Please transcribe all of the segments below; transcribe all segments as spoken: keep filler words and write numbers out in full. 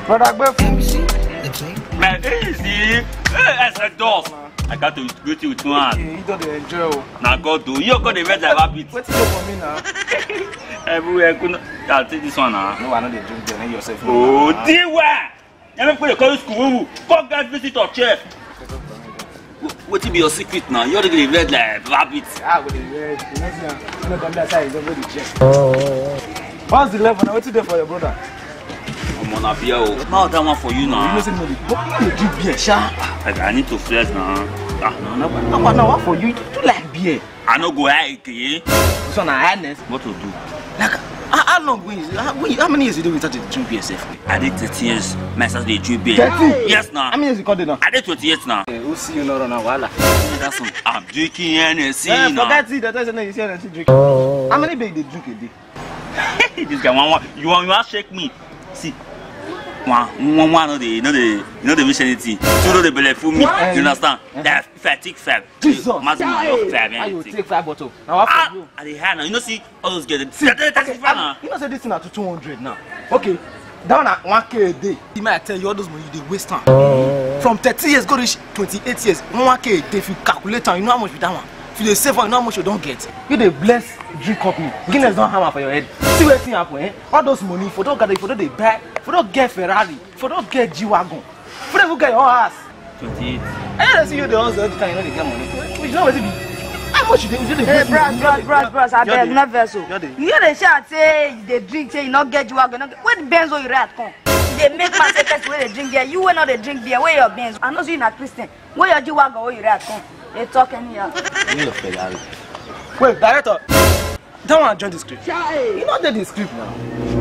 Brother, go Let me see. Let me see. Man, easy. Hey, as a dog. I got to greet you with one hand. you don't enjoy. Now go do. You got the red like rabbit. What's it for me now? Everywhere couldn't. I'll take this one now. No, I know they drink there. Yourself. Oh, dear. Let me put the call school. Come guys visit our chef. What will be your secret now? You're the red like rabbit. Ah, with the red. You know, you know, come that side. Don't go to chef. What's the level now? What's it there for your brother? I'm on a beer. Now that one for you now. You know, say no, you drink beer, sha. I, I need to flex now. Ah, no, no, no, no, what for you? You do like beer. I no go high, okay? This one, I hardness. What to do? Like, how long? How, how many years you do we start to drink beer, safe? I did thirty years. My sister did drink beer. thirty? Yes, now. How many years you got there now? I did twenty years now. We'll see you now, now, wala. That's one. I'm drinking Hennessy yeah, now. Forget it. That's why you see Hennessy drinking. How many beer they drink a day? This guy, one, one, you want, you want to shake me? See. One, one, one, no, they, you know, they, you know, they wish anything. Two, no, they believe for me. You understand? That if I take five, Jesus, must be your five. How you take five bottle? Now what for you? At the hand, you know, see all those guys. See, okay, you know, say this thing at two hundred now. Okay, down at one k a day. He might tell you all those money they waste time. From thirty years go reach twenty-eight years, one k a day. If you calculate time, you know how much with that one. If you dey save one, you know how much you don't get. You dey bless drink company. Guinness don't hammer for your head. See what thing happen, eh? All those money for don't gather, for don't they buy, for don't get Ferrari, for don't get G-Wagon, for don't get your ass. twenty-eight. I don't see you the ones all the time, you know they get money. You know what it be? How much you dey? You dey? Hey, bros, bros, bros, bros, I beg, not vessel. You hear the shout say they drink, say you not get G-Wagon. Where the Benz where you at come? They make man say person where they drink beer. You where not they drink beer. Where your Benz? I know you not Christian. Where your G-Wagon where you at come? They talking here. You your Ferrari. Wait, director. Don't want to join the script. You know the script now.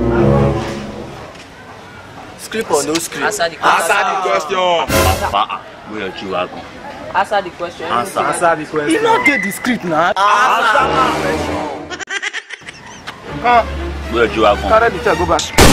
Script or no script? Answer the question. Answer the question. Where your G-Wagon? Answer the question. Answer. Answer the question. You know the script now. Answer the question. Come. Where your G-Wagon? Carry the chair, go back.